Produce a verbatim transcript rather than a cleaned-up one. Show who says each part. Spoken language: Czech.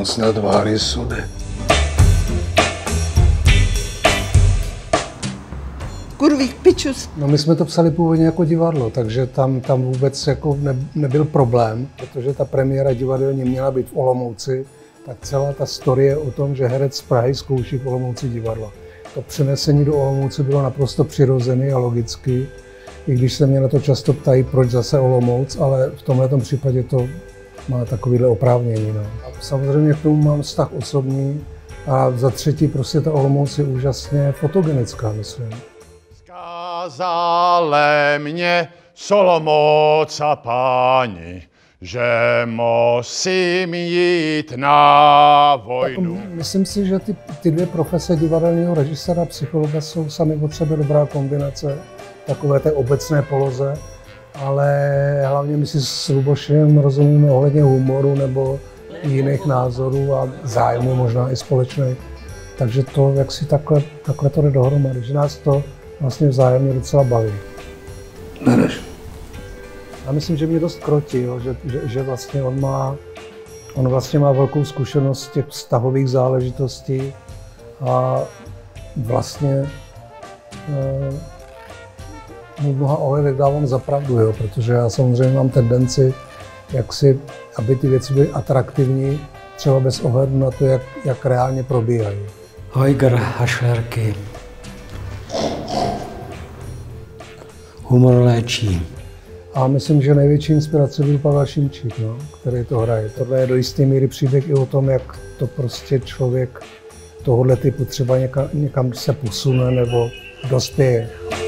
Speaker 1: on sněl tváři sudy.
Speaker 2: Kurvých pičus.
Speaker 1: No my jsme to psali původně jako divadlo, takže tam, tam vůbec jako ne, nebyl problém, protože ta premiéra divadelní měla být v Olomouci, tak celá ta story je o tom, že herec z Prahy zkouší v Olomouci divadlo. To přenesení do Olomouce bylo naprosto přirozené a logické, i když se mě na to často ptají, proč zase Olomouc, ale v tomto případě to má takovýhle oprávnění. No. A samozřejmě k tomu mám vztah osobní a za třetí prostě ta Olomouc je úžasně fotogenická, myslím.
Speaker 3: Skázale mě Solomouc a páni, že musím jít na vojnu.
Speaker 1: Tak, myslím si, že ty, ty dvě profese divadelního režiséra a psychologa jsou sami od sebe dobrá kombinace, takové té obecné poloze, ale hlavně my si s Lubošem rozumíme ohledně humoru nebo jiných názorů a zájmu možná i společných. Takže to, jak si takhle, takhle to jde dohromady, že nás to vlastně vzájemně docela baví.
Speaker 4: Nereš.
Speaker 1: Já myslím, že mě dost krotí, jo, že, že, že vlastně on má, on vlastně má velkou zkušenost z těch vztahových záležitostí a vlastně eh, v mnoha ohledech dávám za pravdu, jo, protože já samozřejmě mám tendenci, jak si, aby ty věci byly atraktivní, třeba bez ohledu na to, jak, jak reálně probíhají.
Speaker 4: Hojger a šlerky. Humor léčí.
Speaker 1: A myslím, že největší inspirace byl Pavel Šimčík, no, který to hraje. Tohle je do jisté míry příběh i o tom, jak to prostě člověk tohohle typu třeba někam, někam se posune nebo dospěje.